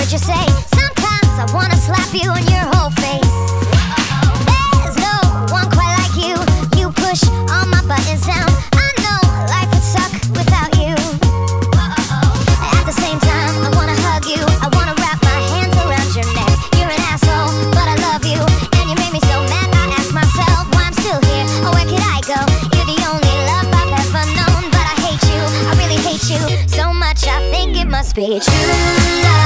heard you say sometimes I wanna slap you in your whole face. There's no one quite like you. You push all my buttons down. I know life would suck without you. At the same time, I wanna hug you. I wanna wrap my hands around your neck. You're an asshole, but I love you. And you made me so mad, I ask myself why I'm still here, or where could I go? You're the only love I've ever known, but I hate you. I really hate you so much, I think it must be true love.